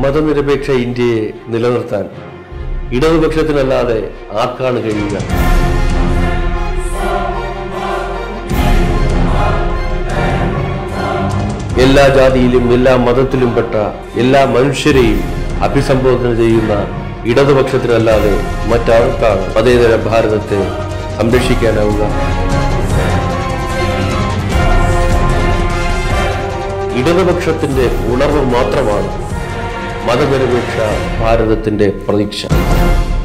മതനിരപേക്ഷ ഇന്ത്യയെ നിലനിർത്താൻ ഇടതുപക്ഷത്തിനല്ലാതെ ആർക്കാണ് കഴിയുക? എല്ലാ ജാതിയിലും എല്ലാ മതത്തിലും പെട്ട എല്ലാ മനുഷ്യരെയും അഭിസംബോധന ചെയ്യുന്ന ഇടതുപക്ഷത്തിനല്ലാതെ മറ്റാർക്കാണ് മതേതര ഭാരതത്തെ സംരക്ഷിക്കാനാവുക? ഇടതുപക്ഷത്തിന്റെ ഉണർവ് മാത്രമാണ് മതനിരപേക്ഷ ഭാരതത്തിന്റെ പ്രതീക്ഷ.